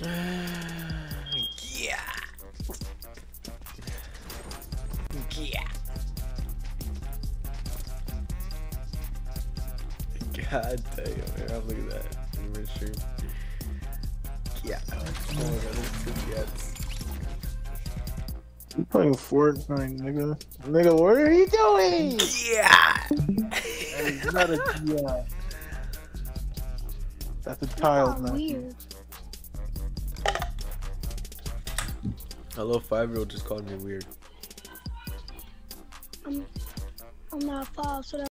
Yeah. Yeah. God damn, man. Look at that. I'm in stream. Yeah. Oh my god, there's 2 cats. You playing Fortnite, nigga? Nigga, what are you doing? Yeah. It's not a yeah. That's a child now. Weird. A little 5-year-old just called me weird. I'm not 5, so that